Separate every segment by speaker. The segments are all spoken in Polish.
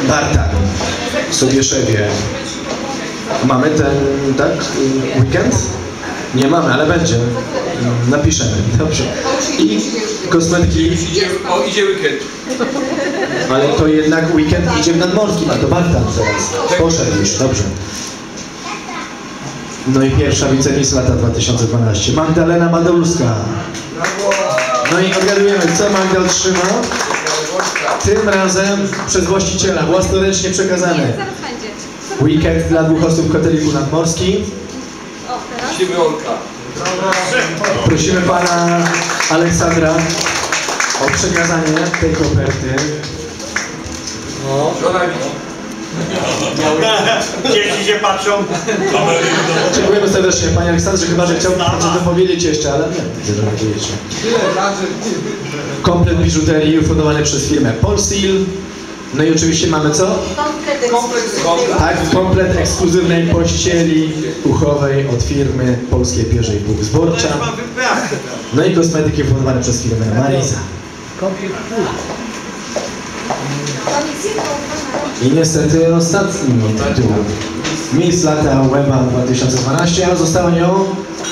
Speaker 1: Bartak w Sobieszewie. Mamy ten, tak, weekend? Nie mamy, ale będzie. Napiszemy, dobrze. I kosmetyki...
Speaker 2: Idzie weekend.
Speaker 1: Ale to jednak weekend idzie w Nadmorskim, a to Bartak teraz. Poszedł już, dobrze. No i pierwsza wicemistrz lata 2012. Magdalena Madolska. No i odgadujemy, co Magda otrzyma. Tym razem przez właściciela, własnoręcznie przekazany. Weekend dla 2 osób w hoteliku Nadmorskim.
Speaker 2: Prosimy Olka.
Speaker 1: Prosimy pana Aleksandra o przekazanie tej koperty.
Speaker 2: Żona widzi.
Speaker 3: Dzieci się patrzą.
Speaker 1: Dziękujemy serdecznie, panie Aleksandrze, chyba że chciałbym coś dopowiedzieć jeszcze, ale nie, że powiedzieć. Komplet biżuterii ufundowany przez firmę Polsil. No i oczywiście mamy co? Tak, komplet ekskluzywnej pościeli uchowej od firmy Polskiej Pierzej Bóg Zborcza. No i kosmetyki ufundowane przez firmę Marisa. I niestety ostatni tytuł. Miss Lata Weba 2012, a została nią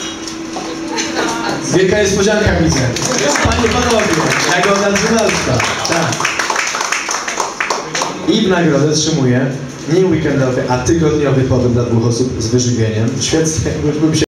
Speaker 1: wielka niespodzianka, widzę. Panie, panowie, nagroda Dzynalska. Tak. I w nagrodę otrzymuje nie weekendowy, a tygodniowy pobyt dla 2 osób z wyżywieniem. Świetnie,